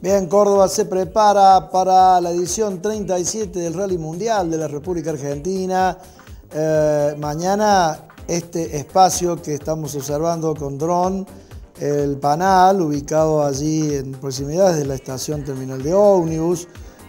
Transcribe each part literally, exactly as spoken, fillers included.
Bien, Córdoba se prepara para la edición treinta y siete del Rally Mundial de la República Argentina. Eh, mañana este espacio que estamos observando con dron, el Panal, ubicado allí en proximidades de la estación terminal de ómnibus,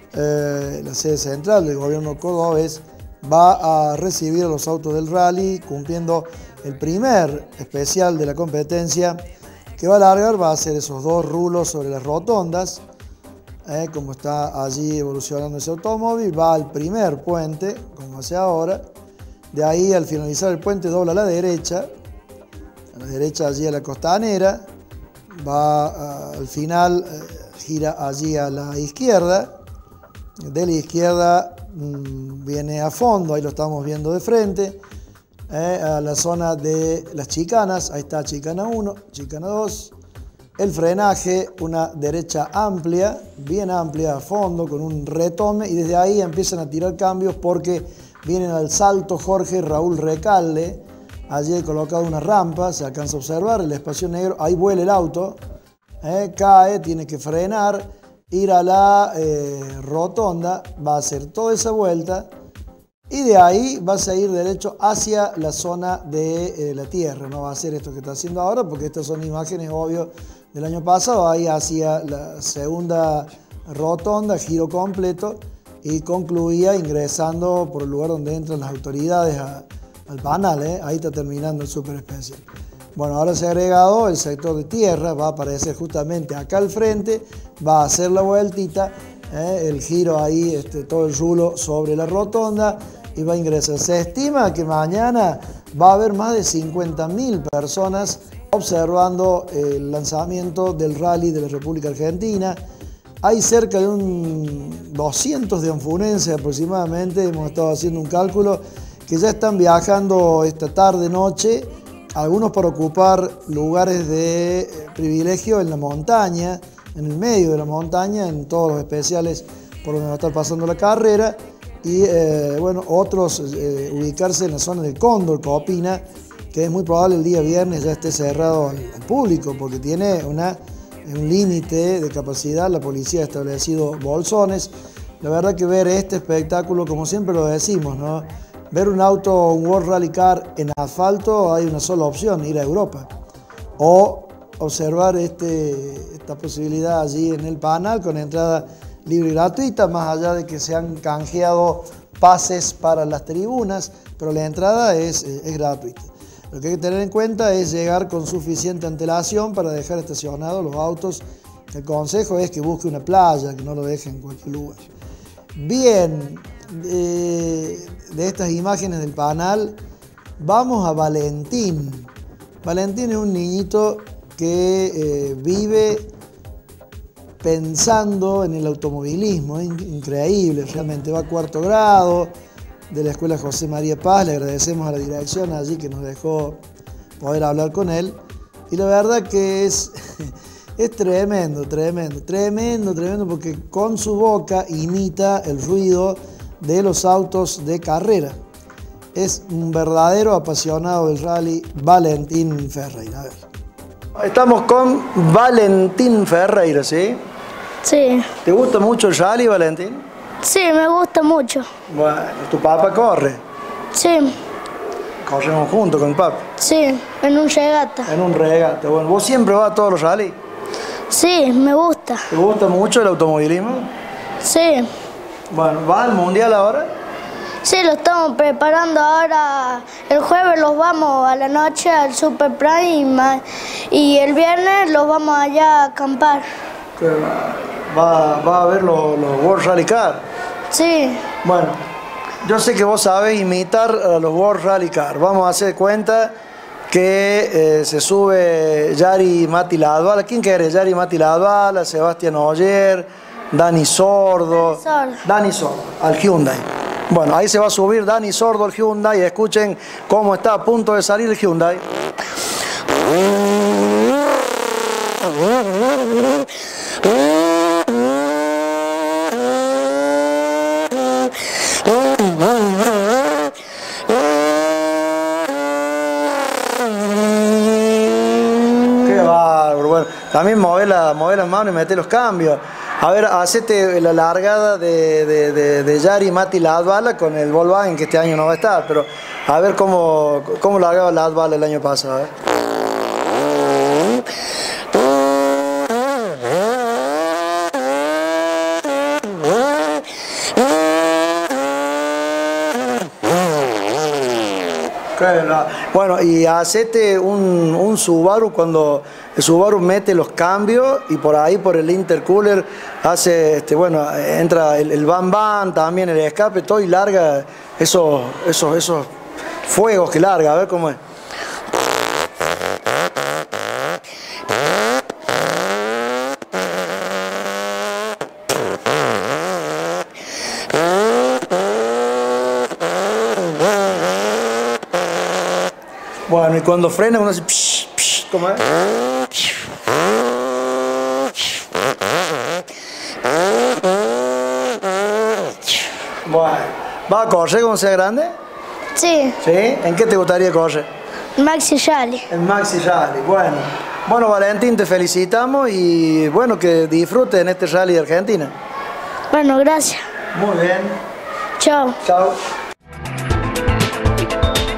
eh, la sede central del gobierno cordobés, va a recibir a los autos del rally, cumpliendo el primer especial de la competencia que va a alargar, va a hacer esos dos rulos sobre las rotondas, eh, como está allí evolucionando ese automóvil, va al primer puente, como hace ahora, de ahí al finalizar el puente dobla a la derecha, a la derecha allí a la costanera, va a, al final eh, gira allí a la izquierda, de la izquierda mmm, viene a fondo, ahí lo estamos viendo de frente, Eh, a la zona de las chicanas, ahí está chicana uno, chicana dos, el frenaje, una derecha amplia, bien amplia a fondo, con un retome, y desde ahí empiezan a tirar cambios porque vienen al salto Jorge Raúl Recalde, allí he colocado una rampa, se alcanza a observar el espacio negro, ahí vuela el auto, eh, cae, tiene que frenar, ir a la eh, rotonda, va a hacer toda esa vuelta, y de ahí va a seguir derecho hacia la zona de eh, la tierra. No va a hacer esto que está haciendo ahora, porque estas son imágenes, obvio, del año pasado. Ahí hacia la segunda rotonda, giro completo, y concluía ingresando por el lugar donde entran las autoridades a, al Panal. ¿eh? Ahí está terminando el super especial. Bueno, ahora se ha agregado el sector de tierra, va a aparecer justamente acá al frente, va a hacer la vueltita, eh, el giro ahí, este, todo el rulo sobre la rotonda, y va a ingresar. Se estima que mañana va a haber más de cincuenta mil personas observando el lanzamiento del rally de la República Argentina. Hay cerca de un doscientos de anfunenses aproximadamente, hemos estado haciendo un cálculo, que ya están viajando esta tarde-noche, algunos para ocupar lugares de privilegio en la montaña, en el medio de la montaña, en todos los especiales por donde va a estar pasando la carrera, y eh, bueno, otros eh, ubicarse en la zona del Cóndor, Copina, que es muy probable el día viernes ya esté cerrado al, al público, porque tiene una, un límite de capacidad, la policía ha establecido bolsones. La verdad que ver este espectáculo, como siempre lo decimos, ¿no? Ver un auto, un World Rally Car en asfalto, hay una sola opción, ir a Europa, o observar este, esta posibilidad allí en el Panal con entrada libre y gratuita, más allá de que se han canjeado pases para las tribunas, pero la entrada es, es gratuita. Lo que hay que tener en cuenta es llegar con suficiente antelación para dejar estacionados los autos. El consejo es que busque una playa, que no lo deje en cualquier lugar. Bien, de, de estas imágenes del Panal, vamos a Valentín. Valentín es un niñito que eh, vive pensando en el automovilismo, es increíble, realmente va a cuarto grado de la Escuela José María Paz, le agradecemos a la dirección allí que nos dejó poder hablar con él, y la verdad que es, es tremendo, tremendo, tremendo, tremendo, porque con su boca imita el ruido de los autos de carrera. Es un verdadero apasionado del rally, Valentín Ferreira. A ver. Estamos con Valentín Ferreira, ¿sí? Sí. ¿Te gusta mucho el rally, Valentín? Sí, me gusta mucho. Bueno, ¿tu papá corre? Sí. ¿Corremos juntos con el papá? Sí, en un regata. En un regata. Bueno, ¿vos siempre vas a todos los rally? Sí, me gusta. ¿Te gusta mucho el automovilismo? Sí. Bueno, ¿vas al mundial ahora? Sí, lo estamos preparando ahora. El jueves los vamos a la noche al Super Prime y el viernes los vamos allá a acampar. ¿Va, va a ver los, los World Rally Car? Sí. Bueno, yo sé que vos sabés imitar a los World Rally Car. Vamos a hacer cuenta que eh, se sube Yari Mati Ladvala. ¿Quién quiere? Yari Mati Ladvala, Sebastián Oyer, Dani Sordo. Dani Sordo. Dani Sordo, al Hyundai. Bueno, ahí se va a subir Dani Sordo al Hyundai. Escuchen cómo está a punto de salir el Hyundai. Qué bárbaro. Bueno, también mueve, la, mueve las manos y mete los cambios. A ver, hacete la largada de, de, de, de Yari Mati Ladbala con el Volkswagen, que este año no va a estar, pero a ver cómo, cómo largaba Ladbala el año pasado. A ver. Bueno, y hacete un, un Subaru cuando el Subaru mete los cambios y por ahí, por el intercooler, hace, este, bueno, entra el, el Bam Bam, también el escape, todo y larga esos, esos, esos fuegos que larga, a ver cómo es. Bueno, y cuando frena uno hace psh, psh, ¿cómo es? Bueno, ¿va a correr cuando sea grande? Sí. ¿Sí? ¿En qué te gustaría correr? Maxi Rally. En Maxi Rally, bueno. Bueno, Valentín, te felicitamos y bueno, que disfrutes en este rally de Argentina. Bueno, gracias. Muy bien. Chao. Chao.